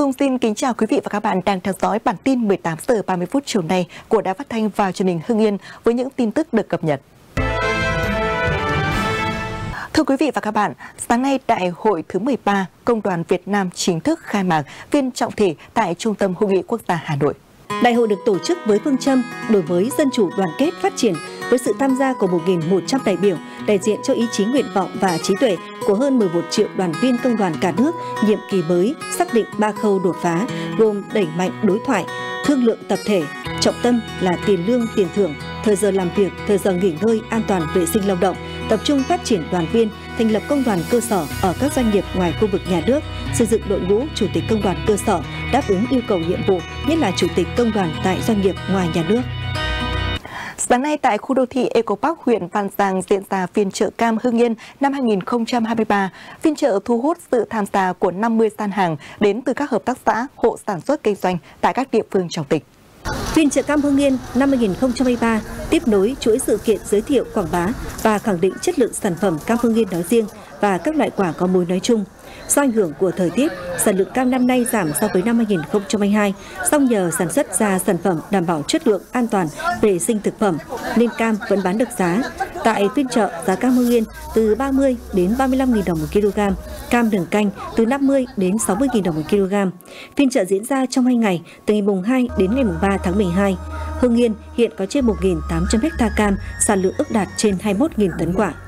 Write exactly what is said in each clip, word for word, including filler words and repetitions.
Hùng xin kính chào quý vị và các bạn đang theo dõi bản tin mười tám giờ ba mươi phút chiều nay của Đài Phát thanh và Truyền hình Hưng Yên với những tin tức được cập nhật. Thưa quý vị và các bạn, sáng nay Đại hội thứ mười ba Công đoàn Việt Nam chính thức khai mạc phiên trọng thể tại Trung tâm Hội nghị Quốc gia Hà Nội. Đại hội được tổ chức với phương châm đổi mới, dân chủ, đoàn kết, phát triển với sự tham gia của một nghìn một trăm đại biểu đại diện cho ý chí, nguyện vọng và trí tuệ của hơn mười một triệu đoàn viên công đoàn cả nước. Nhiệm kỳ mới xác định ba khâu đột phá gồm đẩy mạnh đối thoại, thương lượng tập thể, trọng tâm là tiền lương, tiền thưởng, thời giờ làm việc, thời giờ nghỉ ngơi, an toàn vệ sinh lao động, tập trung phát triển đoàn viên, thành lập công đoàn cơ sở ở các doanh nghiệp ngoài khu vực nhà nước, xây dựng đội ngũ chủ tịch công đoàn cơ sở đáp ứng yêu cầu nhiệm vụ, nhất là chủ tịch công đoàn tại doanh nghiệp ngoài nhà nước. Sáng nay tại khu đô thị Eco Park, huyện Văn Giang diễn ra phiên chợ cam Hưng Yên năm hai nghìn không trăm hai mươi ba. Phiên chợ thu hút sự tham gia của năm mươi gian hàng đến từ các hợp tác xã, hộ sản xuất kinh doanh tại các địa phương trong tỉnh. Phiên chợ cam Hưng Yên năm hai nghìn không trăm hai mươi ba tiếp nối chuỗi sự kiện giới thiệu, quảng bá và khẳng định chất lượng sản phẩm cam Hưng Yên nói riêng và các loại quả có mùi nói chung. Do ảnh hưởng của thời tiết, sản lượng cam năm nay giảm so với năm hai nghìn không trăm hai mươi hai, song nhờ sản xuất ra sản phẩm đảm bảo chất lượng, an toàn, vệ sinh thực phẩm nên cam vẫn bán được giá. Tại phiên chợ, giá cam Hưng Yên từ ba mươi đến ba mươi lăm nghìn đồng một kg, cam đường canh từ năm mươi đến sáu mươi nghìn đồng một kg. Phiên chợ diễn ra trong hai ngày, từ ngày mùng hai đến ngày mùng ba tháng mười hai. Hưng Yên hiện có trên một nghìn tám trăm ha cam, sản lượng ước đạt trên hai mươi mốt nghìn tấn quả.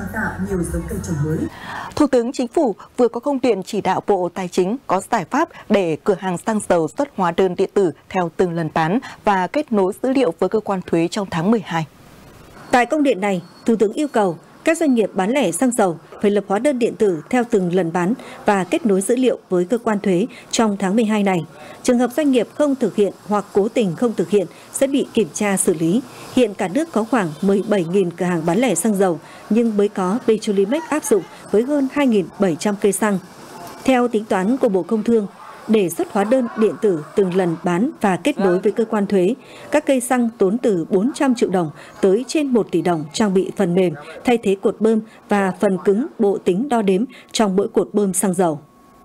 Thủ tướng Chính phủ vừa có công điện chỉ đạo Bộ Tài chính có giải pháp để cửa hàng xăng dầu xuất hóa đơn điện tử theo từng lần bán và kết nối dữ liệu với cơ quan thuế trong tháng mười hai. Tại công điện này, Thủ tướng yêu cầu các doanh nghiệp bán lẻ xăng dầu phải lập hóa đơn điện tử theo từng lần bán và kết nối dữ liệu với cơ quan thuế trong tháng mười hai này. Trường hợp doanh nghiệp không thực hiện hoặc cố tình không thực hiện sẽ bị kiểm tra xử lý. Hiện cả nước có khoảng mười bảy nghìn cửa hàng bán lẻ xăng dầu nhưng mới có Petrolimex áp dụng với hơn hai nghìn bảy trăm cây xăng. Theo tính toán của Bộ Công Thương, để xuất hóa đơn điện tử từng lần bán và kết nối với cơ quan thuế, các cây xăng tốn từ bốn trăm triệu đồng tới trên một tỷ đồng trang bị phần mềm, thay thế cột bơm và phần cứng bộ tính đo đếm trong mỗi cột bơm xăng dầu.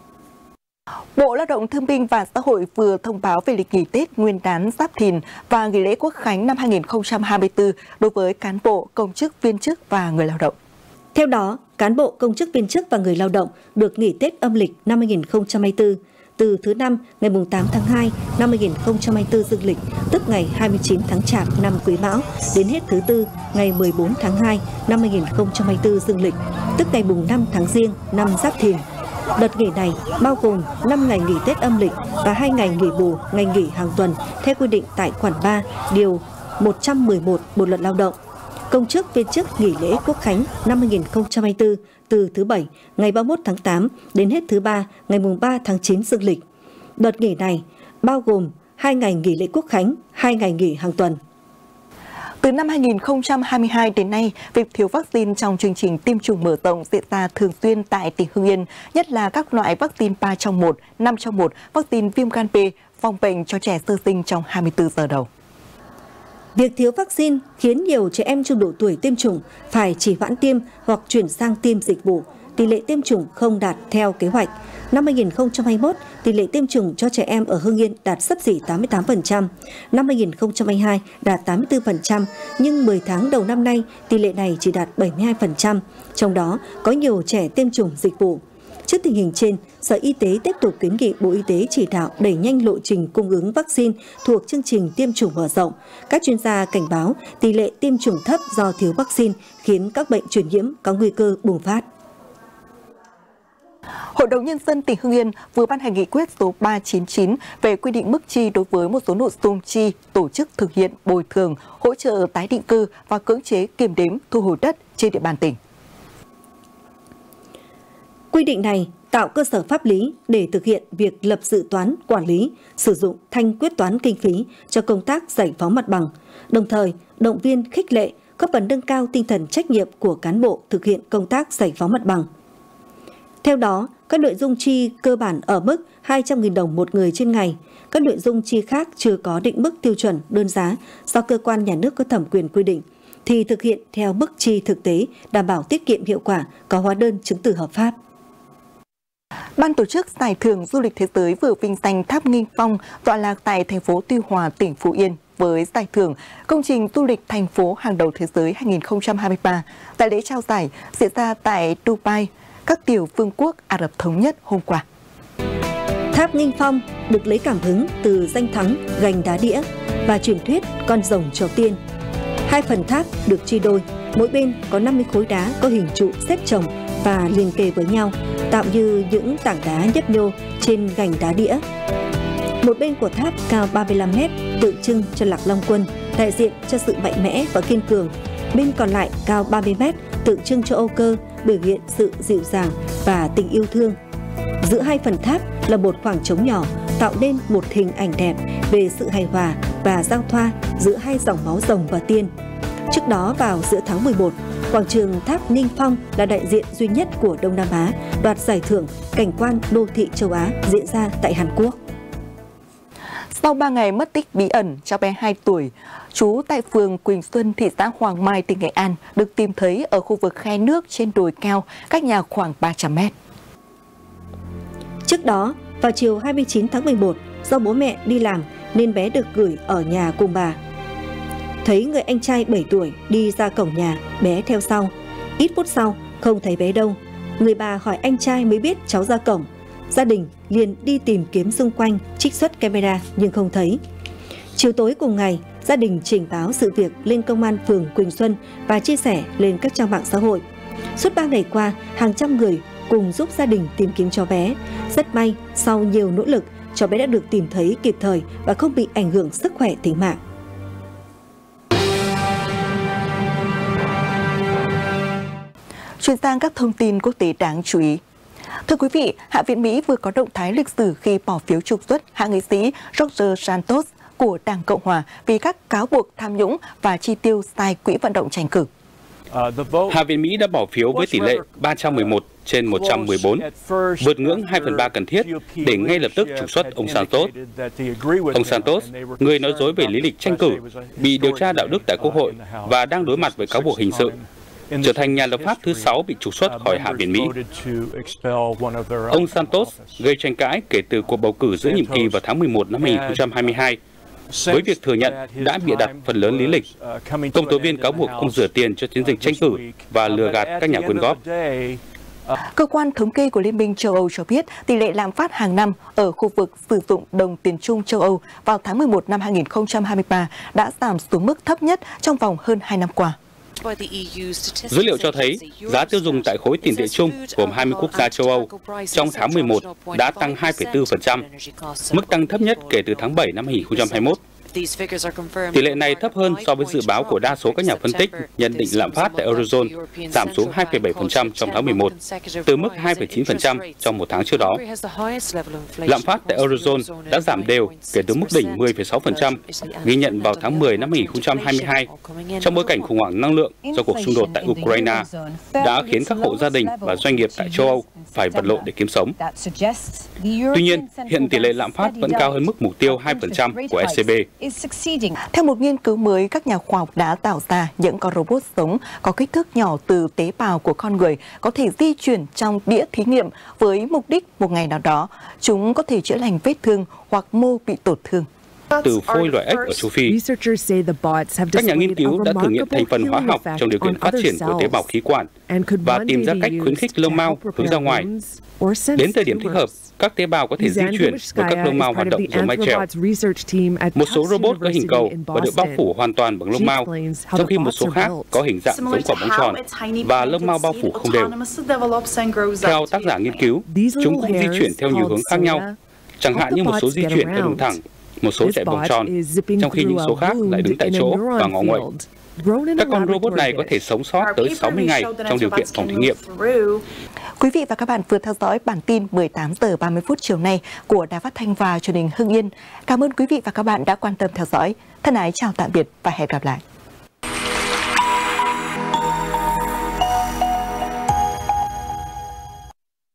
Bộ Lao động Thương binh và Xã hội vừa thông báo về lịch nghỉ Tết Nguyên đán Giáp Thìn và nghỉ lễ Quốc khánh năm hai nghìn không trăm hai mươi tư đối với cán bộ, công chức, viên chức và người lao động. Theo đó, cán bộ, công chức, viên chức và người lao động được nghỉ Tết âm lịch năm hai nghìn không trăm hai mươi tư từ thứ năm ngày tám tháng hai năm hai nghìn không trăm hai mươi tư dương lịch, tức ngày hai mươi chín tháng Chạp năm Quý Mão, đến hết thứ tư ngày mười bốn tháng hai năm hai nghìn không trăm hai mươi tư dương lịch, tức ngày năm tháng Giêng năm Giáp Thìn. Đợt nghỉ này bao gồm năm ngày nghỉ Tết âm lịch và hai ngày nghỉ bù, ngày nghỉ hàng tuần theo quy định tại khoản ba, điều một trăm mười một Bộ Luật Lao động. Công chức, viên chức nghỉ lễ Quốc khánh năm hai nghìn không trăm hai mươi tư từ thứ bảy ngày ba mươi mốt tháng tám đến hết thứ ba ngày mùng ba tháng chín dương lịch. Đợt nghỉ này bao gồm hai ngày nghỉ lễ Quốc khánh, hai ngày nghỉ hàng tuần. Từ năm hai nghìn không trăm hai mươi hai đến nay, việc thiếu vaccine trong chương trình tiêm chủng mở rộng diễn ra thường xuyên tại tỉnh Hưng Yên, nhất là các loại vaccine ba trong một, năm trong một, vaccine viêm gan B, phòng bệnh cho trẻ sơ sinh trong hai mươi tư giờ đầu. Việc thiếu vaccine khiến nhiều trẻ em trong độ tuổi tiêm chủng phải chỉ hoãn tiêm hoặc chuyển sang tiêm dịch vụ. Tỷ lệ tiêm chủng không đạt theo kế hoạch. Năm hai nghìn không trăm hai mươi mốt, tỷ lệ tiêm chủng cho trẻ em ở Hưng Yên đạt xấp xỉ tám mươi tám phần trăm. Năm hai nghìn không trăm hai mươi hai đạt tám mươi tư phần trăm, nhưng mười tháng đầu năm nay, tỷ lệ này chỉ đạt bảy mươi hai phần trăm. Trong đó, có nhiều trẻ tiêm chủng dịch vụ. Trước tình hình trên, Sở Y tế tiếp tục kiến nghị Bộ Y tế chỉ đạo đẩy nhanh lộ trình cung ứng vaccine thuộc chương trình tiêm chủng mở rộng. Các chuyên gia cảnh báo tỷ lệ tiêm chủng thấp do thiếu vaccine khiến các bệnh truyền nhiễm có nguy cơ bùng phát. Hội đồng Nhân dân tỉnh Hưng Yên vừa ban hành nghị quyết số ba trăm chín mươi chín về quy định mức chi đối với một số nội dung chi, tổ chức thực hiện bồi thường, hỗ trợ tái định cư và cưỡng chế kiểm đếm thu hồi đất trên địa bàn tỉnh. Quy định này tạo cơ sở pháp lý để thực hiện việc lập dự toán, quản lý, sử dụng thanh quyết toán kinh phí cho công tác giải phóng mặt bằng, đồng thời động viên khích lệ, góp phần nâng cao tinh thần trách nhiệm của cán bộ thực hiện công tác giải phóng mặt bằng. Theo đó, các nội dung chi cơ bản ở mức hai trăm nghìn đồng một người trên ngày, các nội dung chi khác chưa có định mức tiêu chuẩn đơn giá do cơ quan nhà nước có thẩm quyền quy định, thì thực hiện theo mức chi thực tế đảm bảo tiết kiệm hiệu quả, có hóa đơn chứng từ hợp pháp. Ban tổ chức Giải thưởng Du lịch Thế giới vừa vinh danh Tháp Nghinh Phong tọa lạc tại thành phố Tuy Hòa, tỉnh Phú Yên với giải thưởng Công trình du lịch thành phố hàng đầu thế giới hai nghìn không trăm hai mươi ba tại lễ trao giải diễn ra tại Dubai, các tiểu vương quốc Ả Rập Thống Nhất hôm qua. Tháp Nghinh Phong được lấy cảm hứng từ danh thắng gành đá đĩa và truyền thuyết con rồng trầu tiên. Hai phần tháp được chia đôi, mỗi bên có năm mươi khối đá có hình trụ xếp chồng và liền kề với nhau, tạo như những tảng đá nhấp nhô trên gành đá đĩa. Một bên của tháp cao ba mươi lăm mét, tượng trưng cho Lạc Long Quân, đại diện cho sự mạnh mẽ và kiên cường. Bên còn lại cao ba mươi mét, tượng trưng cho Âu Cơ, biểu hiện sự dịu dàng và tình yêu thương. Giữa hai phần tháp là một khoảng trống nhỏ, tạo nên một hình ảnh đẹp về sự hài hòa và giao thoa giữa hai dòng máu rồng và tiên. Trước đó vào giữa tháng mười một, quảng trường Tháp Nghinh Phong là đại diện duy nhất của Đông Nam Á đoạt giải thưởng cảnh quan đô thị châu Á diễn ra tại Hàn Quốc. Sau ba ngày mất tích bí ẩn, cháu bé hai tuổi, trú tại phường Quỳnh Xuân, thị xã Hoàng Mai, tỉnh Nghệ An, được tìm thấy ở khu vực khe nước trên đồi cao, cách nhà khoảng ba trăm mét. Trước đó, vào chiều hai mươi chín tháng mười một, do bố mẹ đi làm nên bé được gửi ở nhà cùng bà. Thấy người anh trai bảy tuổi đi ra cổng nhà, bé theo sau. Ít phút sau, không thấy bé đâu. Người bà hỏi anh trai mới biết cháu ra cổng. Gia đình liền đi tìm kiếm xung quanh, trích xuất camera nhưng không thấy. Chiều tối cùng ngày, gia đình trình báo sự việc lên công an phường Quỳnh Xuân và chia sẻ lên các trang mạng xã hội. Suốt ba ngày qua, hàng trăm người cùng giúp gia đình tìm kiếm cháu bé. Rất may, sau nhiều nỗ lực, cháu bé đã được tìm thấy kịp thời và không bị ảnh hưởng sức khỏe tính mạng. Chuyển sang các thông tin quốc tế đáng chú ý. Thưa quý vị, Hạ viện Mỹ vừa có động thái lịch sử khi bỏ phiếu trục xuất hạ nghị sĩ George Santos của Đảng Cộng Hòa vì các cáo buộc tham nhũng và chi tiêu sai quỹ vận động tranh cử. Hạ viện Mỹ đã bỏ phiếu với tỷ lệ ba trăm mười một trên một trăm mười bốn, vượt ngưỡng hai phần ba cần thiết để ngay lập tức trục xuất ông Santos. Ông Santos, người nói dối về lý lịch tranh cử, bị điều tra đạo đức tại Quốc hội và đang đối mặt với cáo buộc hình sự, trở thành nhà lập pháp thứ sáu bị trục xuất khỏi Hạ viện Mỹ. Ông Santos gây tranh cãi kể từ cuộc bầu cử giữa nhiệm kỳ vào tháng mười một năm hai nghìn không trăm hai mươi hai, với việc thừa nhận đã bịa đặt phần lớn lý lịch. Công tố viên cáo buộc ông rửa tiền cho chiến dịch tranh cử và lừa gạt các nhà quyên góp. Cơ quan thống kê của Liên minh châu Âu cho biết tỷ lệ lạm phát hàng năm ở khu vực sử dụng đồng tiền chung châu Âu vào tháng mười một năm hai nghìn không trăm hai mươi ba đã giảm xuống mức thấp nhất trong vòng hơn hai năm qua. Dữ liệu cho thấy giá tiêu dùng tại khối tiền tệ chung gồm hai mươi quốc gia châu Âu trong tháng mười một đã tăng hai phẩy bốn phần trăm, mức tăng thấp nhất kể từ tháng bảy năm hai nghìn không trăm hai mươi mốt. Tỷ lệ này thấp hơn so với dự báo của đa số các nhà phân tích nhận định lạm phát tại Eurozone giảm xuống hai phẩy bảy phần trăm trong tháng mười một, từ mức hai phẩy chín phần trăm trong một tháng trước đó. Lạm phát tại Eurozone đã giảm đều kể từ mức đỉnh mười phẩy sáu phần trăm ghi nhận vào tháng mười năm hai nghìn không trăm hai mươi hai, trong bối cảnh khủng hoảng năng lượng do cuộc xung đột tại Ukraine đã khiến các hộ gia đình và doanh nghiệp tại châu Âu phải vật lộn để kiếm sống. Tuy nhiên, hiện tỷ lệ lạm phát vẫn cao hơn mức mục tiêu hai phần trăm của e xê bê. Theo một nghiên cứu mới, các nhà khoa học đã tạo ra những con robot sống có kích thước nhỏ từ tế bào của con người có thể di chuyển trong đĩa thí nghiệm với mục đích một ngày nào đó chúng có thể chữa lành vết thương hoặc mô bị tổn thương. Từ phôi loài ếch ở châu Phi, các nhà nghiên cứu đã thử nghiệm thành phần hóa học trong điều kiện phát triển của tế bào khí quản và tìm ra cách khuyến khích lông mao hướng ra ngoài. Đến thời điểm thích hợp, các tế bào có thể di chuyển với các lông mao hoạt động giống mái chèo. Một số robot có hình cầu và được bao phủ hoàn toàn bằng lông mao, trong khi một số khác có hình dạng giống quả bóng tròn và lông mao bao phủ không đều. Theo tác giả nghiên cứu, chúng cũng di chuyển theo nhiều hướng khác nhau, chẳng hạn như một số di chuyển theo đường thẳng, một số chạy vòng tròn, trong khi những số khác lại đứng tại chỗ và ngọ nguậy. Các con robot này có thể sống sót tới sáu mươi ngày trong điều kiện phòng thí nghiệm. Quý vị và các bạn vừa theo dõi bản tin mười tám giờ ba mươi phút chiều nay của Đài Phát thanh và Truyền hình Hưng Yên. Cảm ơn quý vị và các bạn đã quan tâm theo dõi. Thân ái chào tạm biệt và hẹn gặp lại.